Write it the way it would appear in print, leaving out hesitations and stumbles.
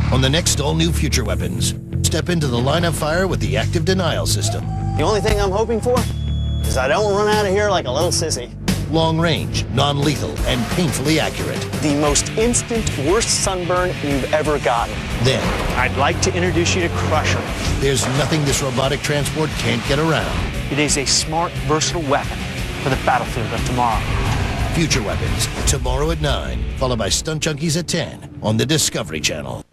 On the next all-new Future Weapons, step into the line of fire with the active denial system. The only thing I'm hoping for is I don't run out of here like a little sissy. Long range, non-lethal, and painfully accurate. The most instant, worst sunburn you've ever gotten. Then, I'd like to introduce you to Crusher. there's nothing this robotic transport can't get around. It is a smart, versatile weapon for the battlefield of tomorrow. Future Weapons, tomorrow at 9, followed by Stunt Junkies at 10 on the Discovery Channel.